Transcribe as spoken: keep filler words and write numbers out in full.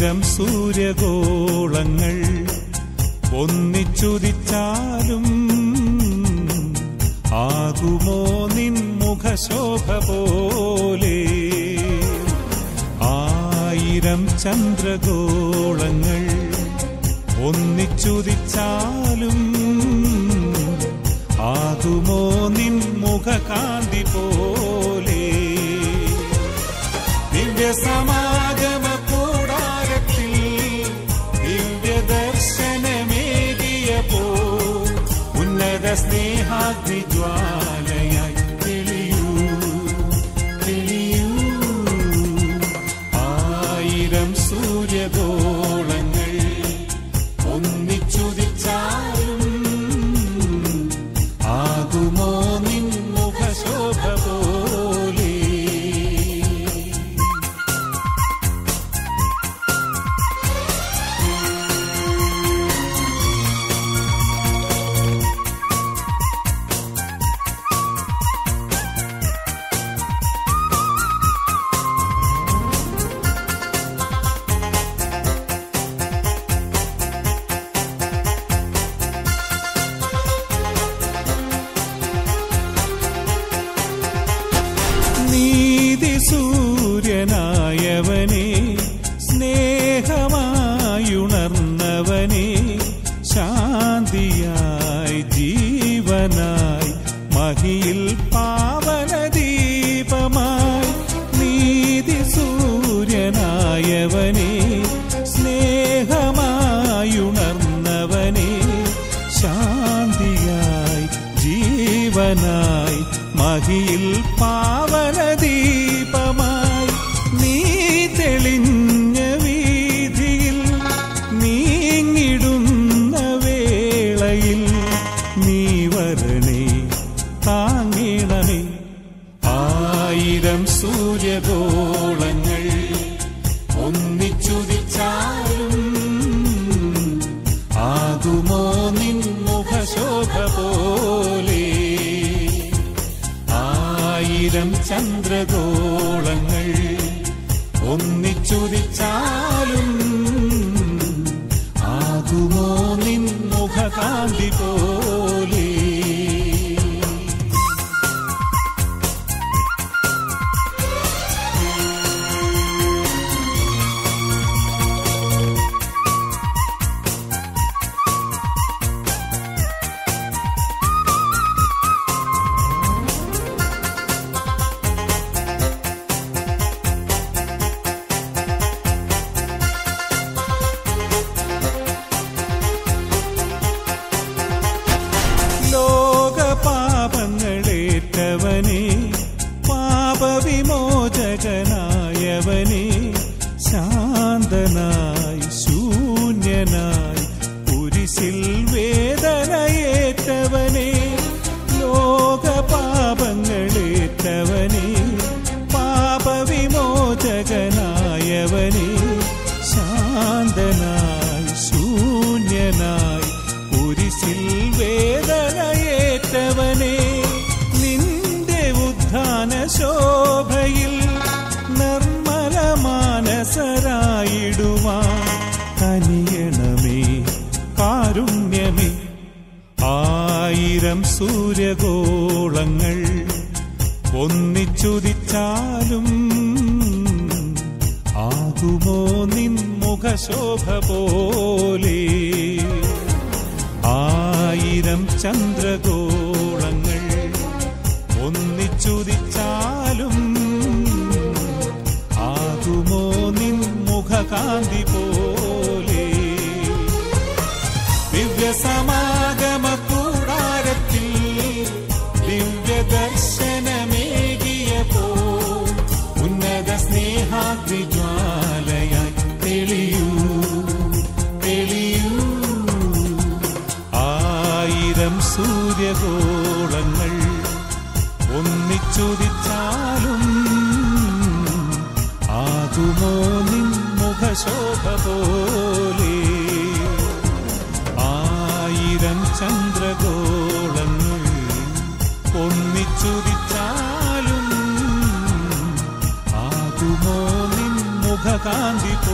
ആയിരം സൂര്യഗോളങ്ങൾ ഒന്നിച്ചുദിച്ചാലും ആകുമോ നിൻ മുഖശോഭ പോലെ? ആയിരം ചന്ദ്രഗോളങ്ങൾ ഒന്നിച്ചുദിച്ചാലും ആകുമോ നിൻ മുഖകാന്തി പോലെ? ദിവ്യസമാഗമ കൂടാരത്തിൽ ദിവ്യദർശനമേകിയപ്പോ ഉന്നത സ്നേഹാഗ്നി ജ്വാലയായി തെളിയൂ തെളിയൂ. ആയിരം സൂര്യഗോളങ്ങൾ ഒന്നിച്ചുദിച്ചാലും ആകുമോ നിൻ മുഖശോഭ പോലെ? സൂര്യനായവനെ സ്നേഹമായുണർന്നവനെ ശാന്തിയായി ജീവനായി മഹിയിൽ പാവനദീപമായി നീതി സൂര്യനായവനെ സ്നേഹമായുണർന്നവനെ ശാന്തിയായി ജീവനായി മഹിയിൽ പാവനദീപമായി നീ തെളിഞ്ഞ വീതിയിൽ നീങ്ങിടുന്ന വേളയിൽ നീ വരണേ താങ്ങിടണേ. ആയിരം സൂര്യഗോളങ്ങൾ ഒന്നിച്ചുദിച്ചാലും ആകുമോ നിൻ മുഖശോഭ പോലെ? ആയിരം ചന്ദ്രഗോളങ്ങൾ ഒന്നിച്ചുദിച്ചാലും ആകുമോ നിൻ മുഖകാന്തി പോലെ? ലോകപാപങ്ങളേറ്റവനെ പാപവിമോചകനായവനെ ശാന്തനായി ശൂന്യനായി കുരിശിൽ വേദനയേറ്റവനെ ലോകപാപങ്ങളേറ്റവനെ പാപവിമോചകനായവനെ ശാന്തനായി ശൂന്യനായി കുരിശിൽ വേദനയേറ്റവനെ നിന്റെ ഉദ്ധാന ശോഭയിൽ നിർമ്മല മാനസരായിടുവാൻ കനിയണമേ കാരുണ്യമേ. ആയിരം സൂര്യഗോളങ്ങൾ ഒന്നിച്ചുദിച്ചാലും ആകുമോ നിൻ മുഖശോഭ പോലെ? ആയിരം ചന്ദ്രഗോളങ്ങൾ ഒന്നിച്ചുദിച്ചാലും ആകുമോ നിൻ മുഖകാന്തി പോലെ? ദിവ്യസമാഗമ കൂടാരത്തിൽ ദിവ്യദർശനമേകിയപ്പോ ഉന്നത സ്നേഹാഗ്നി ജ്വാലയായി തെളിയൂ തെളിയൂ. ആയിരം സൂര്യഗോളങ്ങൾ ഒന്നിച്ചുദിച്ചാലും ആകുമോ നിൻ മുഖശോഭ പോലെ? ആയിരം ചന്ദ്രഗോളങ്ങൾ ഒന്നിച്ചുദിച്ചാലും ആകുമോ നിൻ മുഖകാന്തി